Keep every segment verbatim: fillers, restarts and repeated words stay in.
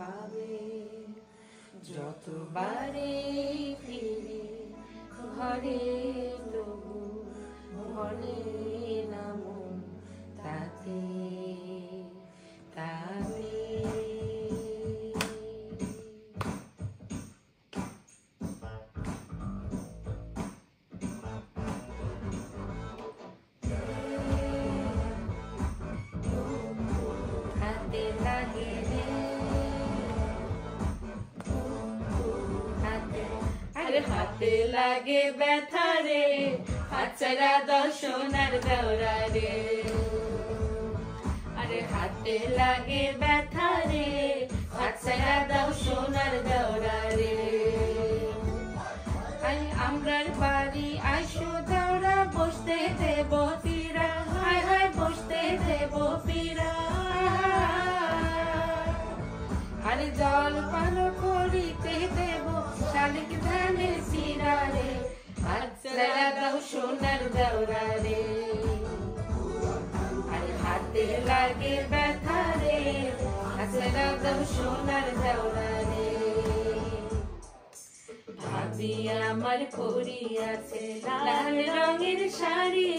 পাবে যতবারে ফিরে ঘরে তবু ভরে না মন তাতে তাবে হাতে লাগে রে হাতে আরে হাতে লাগে ব্যথা রে হাতছাড়া দাও সোনার দেওরা রে আরে হাতে লাগে ব্যথা রে হাতছাড়া দাও সোনার দেওরা রে আই আমরার বাড়ি আইসো দেওরা বসতে দেব ফিরা হায় হায় বসতে দেব ফিরা আরে জল পান করিতে দেব শালিক ধানের শিরা রে হাতছাড়া দাও সোনার দেওরা রে আরে হাতে লাগে ব্যথা রে হাতছাড়া দাও সোনার দেওরা রে ভাবি আমার পরি আছে লাল রঙের শাড়ি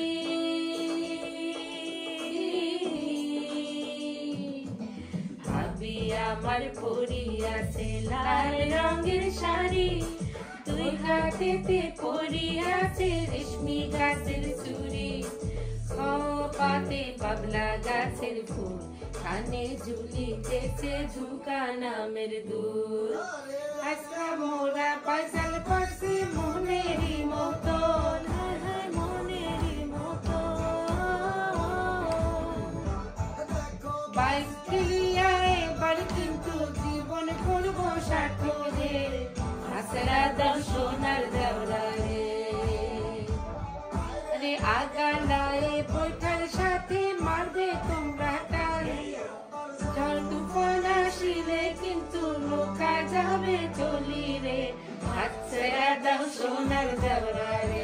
ভাবি আমার পরি আছে লাল রঙের শাড়ি দুই হাতেতে পরি আছে রেশমি গাছের চুড়ি খোপাতে পাবলা গাছের ফুল কানে ঝুলিতেছে ঝুঁকা নামের দুল আজকা মোরা পাইসাল পারছি মনেরই মতন হায় হায় মনেরই মতন বাইক খেলিয়া এবার কিন্তু জীবন করবো সাথে হাসরা দাও সোনার দেওরা রে আরে আগালায় বৈঠার সাথে মারবে তোমরা টাল ঝড় তুফান আসিলে কিন্তু লোকা যাবে চলি রে হাতছাড়া দাও সোনার দেওরা রে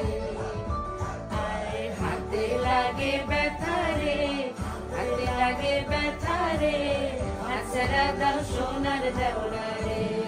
আরে হাতে লাগে ব্যথা রে হাতে লাগে ব্যথা রে হাতছাড়া দাও সোনার দেওরা রে